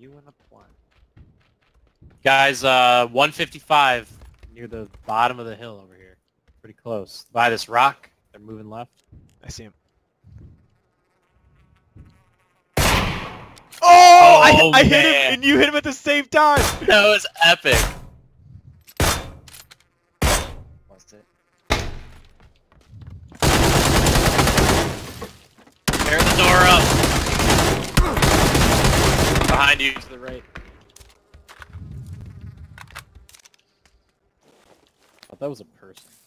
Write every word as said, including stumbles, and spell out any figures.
You in a plan. Guys, uh, one fifty-five near the bottom of the hill over here. Pretty close. By this rock. They're moving left. I see him. Oh! Oh, I, I hit man. him and you hit him at the same time! That was epic. What's it? Tear the door up. Behind you to the right. Oh, that was a person.